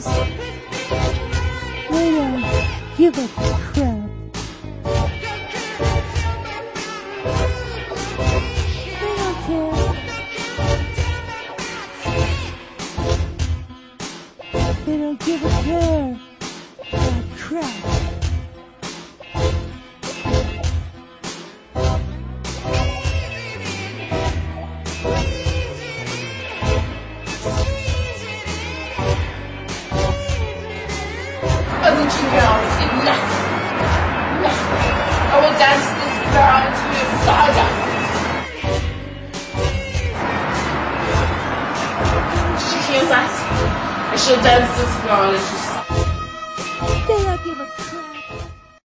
They don't give a crap. They don't care. They don't give a care. Crap. I will dance this girl into a saga. She hears that. I shall dance this girl and she's... They don't give a